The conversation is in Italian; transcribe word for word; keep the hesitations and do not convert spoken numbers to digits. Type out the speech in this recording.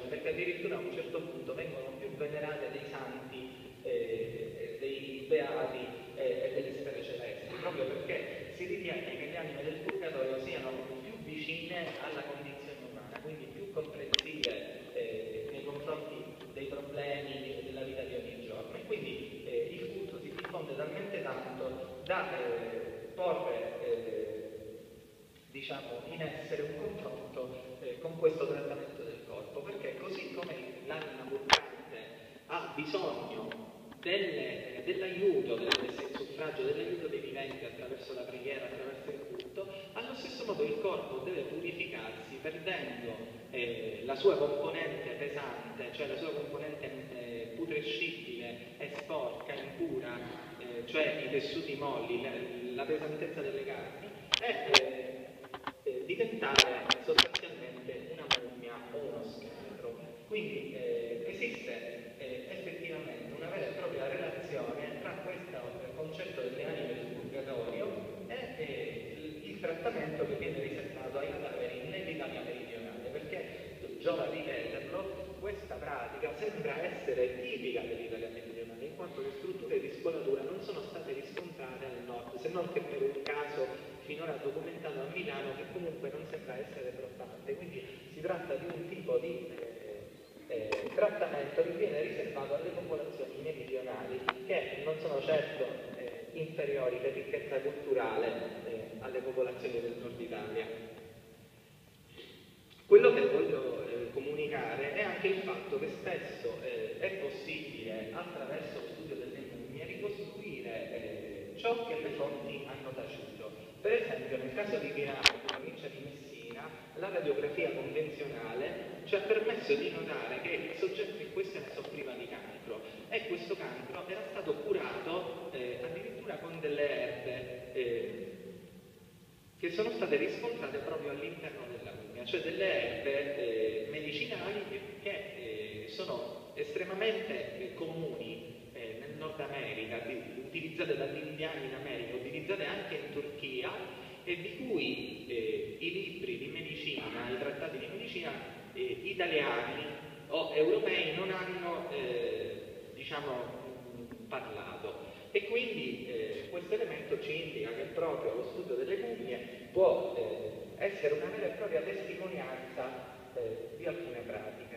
perché addirittura a un certo punto vengono più venerate dei santi, eh, dei beati eh, e delle sfere celesti, proprio perché si ritiene che le anime del purgatorio siano più vicine alla condizione umana, quindi più comprensive eh, nei confronti dei problemi della vita di ogni giorno, e quindi eh, il culto si diffonde talmente tanto da eh, porre eh, diciamo in essere un confronto eh, con questo trattamento del corpo, perché così come l'anima purgante ha bisogno Delle, dell'aiuto, del, del suffragio, dell'aiuto dei viventi attraverso la preghiera, attraverso il culto, allo stesso modo il corpo deve purificarsi perdendo eh, la sua componente pesante, cioè la sua componente eh, putrescibile e sporca, impura, eh, cioè i tessuti molli, la, la pesantezza delle carni, e eh, eh, diventare sostanzialmente una mummia o uno scheletro. Quindi eh, esiste eh, effettivamente una vera e propria relazione tra questo concetto delle anime del purgatorio e eh, il, il trattamento che viene riservato ai cadaveri nell'Italia meridionale, perché giova ripeterlo, questa pratica sembra essere tipica dell'Italia meridionale, in quanto le strutture di spolatura non sono state riscontrate al nord, se non che per un caso finora documentato a Milano che comunque non sembra essere probante. Quindi si tratta di un tipo di eh, eh, trattamento che viene riservato alle popolazioni meridionali, che non sono certo eh, inferiori per ricchezza culturale eh, alle popolazioni del nord Italia. Quello che voglio eh, comunicare è anche il fatto che spesso eh, è possibile, attraverso lo studio delle mummie, ricostruire eh, ciò che le fonti hanno taciuto. Per esempio, nel caso di Pirano, in provincia di Messina, la radiografia convenzionale ci ha permesso di notare che il soggetto in questione soffriva di cancro, e questo cancro era stato curato eh, addirittura con delle erbe eh, che sono state riscontrate proprio all'interno della mummia, cioè delle erbe eh, medicinali che eh, sono estremamente eh, comuni eh, nel Nord America, di, utilizzate dagli indiani in America, utilizzate anche in Turchia, e di cui eh, i libri di medicina, i trattati di medicina eh, italiani o europei non hanno eh, diciamo parlato. E quindi eh, questo elemento ci indica che proprio lo studio delle mummie può eh, essere una vera e propria testimonianza eh, di alcune pratiche.